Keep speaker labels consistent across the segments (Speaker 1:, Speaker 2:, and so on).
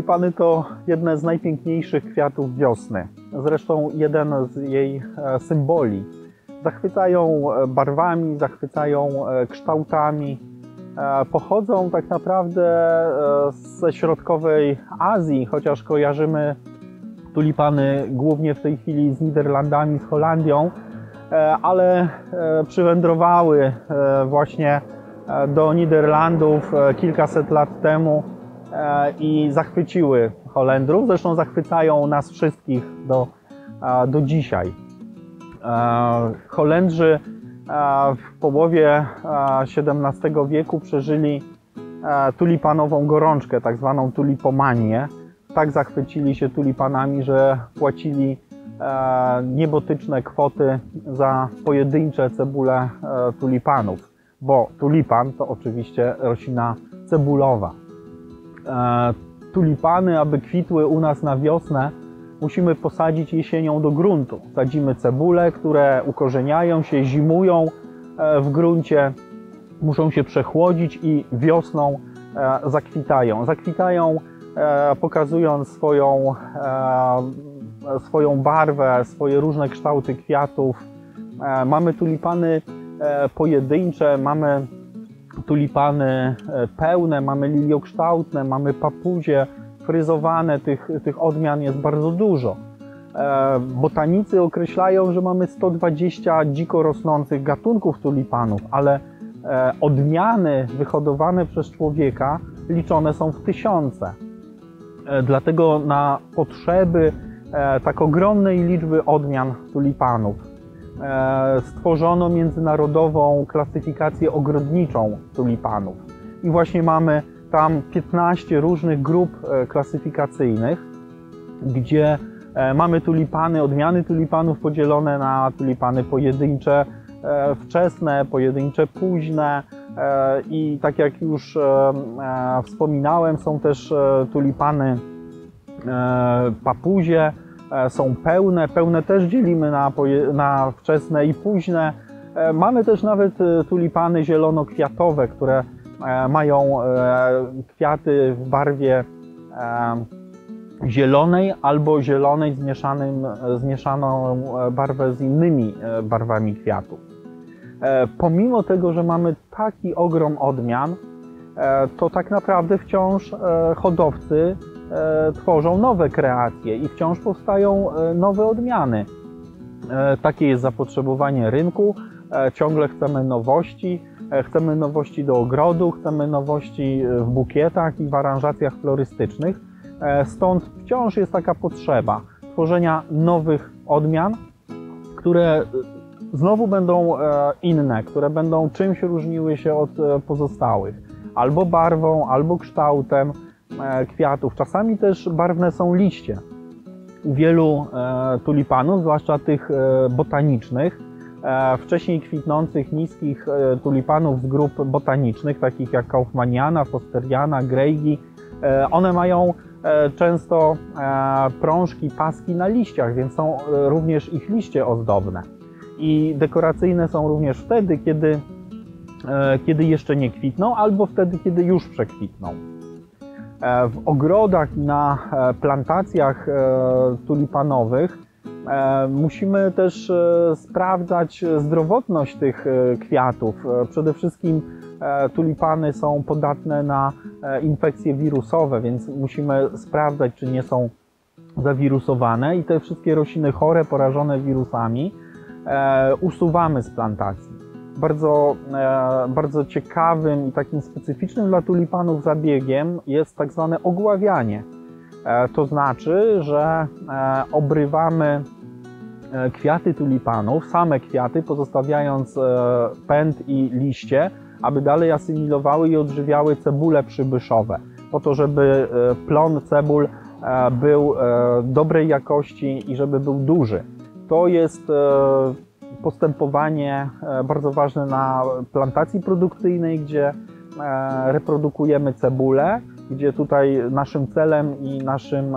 Speaker 1: Tulipany to jedne z najpiękniejszych kwiatów wiosny. Zresztą jeden z jej symboli. Zachwycają barwami, zachwycają kształtami. Pochodzą tak naprawdę ze środkowej Azji, chociaż kojarzymy tulipany głównie w tej chwili z Niderlandami, z Holandią, ale przywędrowały właśnie do Niderlandów kilkaset lat temu i zachwyciły Holendrów. Zresztą zachwycają nas wszystkich do dzisiaj. Holendrzy w połowie XVII wieku przeżyli tulipanową gorączkę, tak zwaną tulipomanię. Tak zachwycili się tulipanami, że płacili niebotyczne kwoty za pojedyncze cebule tulipanów, bo tulipan to oczywiście roślina cebulowa. Tulipany, aby kwitły u nas na wiosnę, musimy posadzić jesienią do gruntu. Sadzimy cebule, które ukorzeniają się, zimują w gruncie, muszą się przechłodzić i wiosną zakwitają. Zakwitają, pokazując swoją barwę, swoje różne kształty kwiatów. Mamy tulipany pojedyncze, mamy tulipany pełne, mamy liliokształtne, mamy papuzie fryzowane, tych odmian jest bardzo dużo. Botanicy określają, że mamy 120 dziko rosnących gatunków tulipanów, ale odmiany wyhodowane przez człowieka liczone są w tysiące. Dlatego na potrzeby tak ogromnej liczby odmian tulipanów stworzono międzynarodową klasyfikację ogrodniczą tulipanów. I właśnie mamy tam 15 różnych grup klasyfikacyjnych, gdzie mamy tulipany, odmiany tulipanów podzielone na tulipany pojedyncze wczesne, pojedyncze późne i tak jak już wspominałem, są też tulipany papuzie, są pełne. Pełne też dzielimy na wczesne i późne. Mamy też nawet tulipany zielonokwiatowe, które mają kwiaty w barwie zielonej albo zielonej zmieszaną barwę z innymi barwami kwiatów. Pomimo tego, że mamy taki ogrom odmian, to tak naprawdę wciąż hodowcy tworzą nowe kreacje i wciąż powstają nowe odmiany. Takie jest zapotrzebowanie rynku, ciągle chcemy nowości do ogrodu, chcemy nowości w bukietach i w aranżacjach florystycznych. Stąd wciąż jest taka potrzeba tworzenia nowych odmian, które znowu będą inne, które będą czymś różniły się od pozostałych. Albo barwą, albo kształtem kwiatów. Czasami też barwne są liście. U wielu tulipanów, zwłaszcza tych botanicznych, wcześniej kwitnących niskich tulipanów z grup botanicznych, takich jak Kaufmanniana, Fosteriana, Greigi, one mają często prążki, paski na liściach, więc są również ich liście ozdobne. I dekoracyjne są również wtedy, kiedy jeszcze nie kwitną, albo wtedy, kiedy już przekwitną. W ogrodach i na plantacjach tulipanowych musimy też sprawdzać zdrowotność tych kwiatów. Przede wszystkim tulipany są podatne na infekcje wirusowe, więc musimy sprawdzać, czy nie są zawirusowane i te wszystkie rośliny chore, porażone wirusami usuwamy z plantacji. Bardzo ciekawym i takim specyficznym dla tulipanów zabiegiem jest tak zwane ogławianie. To znaczy, że obrywamy kwiaty tulipanów, same kwiaty, pozostawiając pęd i liście, aby dalej asymilowały i odżywiały cebule przybyszowe, po to, żeby plon cebul był dobrej jakości i żeby był duży. To jest postępowanie bardzo ważne na plantacji produkcyjnej, gdzie reprodukujemy cebulę, gdzie tutaj naszym celem i naszym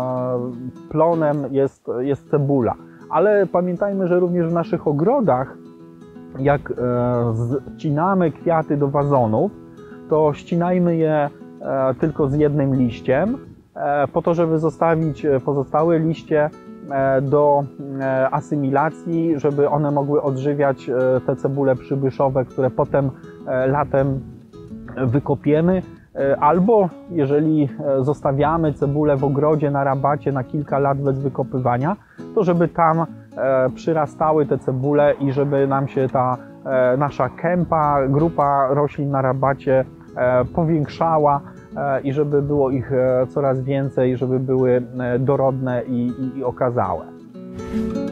Speaker 1: plonem jest cebula. Ale pamiętajmy, że również w naszych ogrodach, jak ścinamy kwiaty do wazonów, to ścinajmy je tylko z jednym liściem, po to, żeby zostawić pozostałe liście do asymilacji, żeby one mogły odżywiać te cebule przybyszowe, które potem latem wykopiemy. Albo jeżeli zostawiamy cebulę w ogrodzie na rabacie na kilka lat bez wykopywania, to żeby tam przyrastały te cebule i żeby nam się ta nasza kępa, grupa roślin na rabacie powiększała i żeby było ich coraz więcej, żeby były dorodne i okazałe.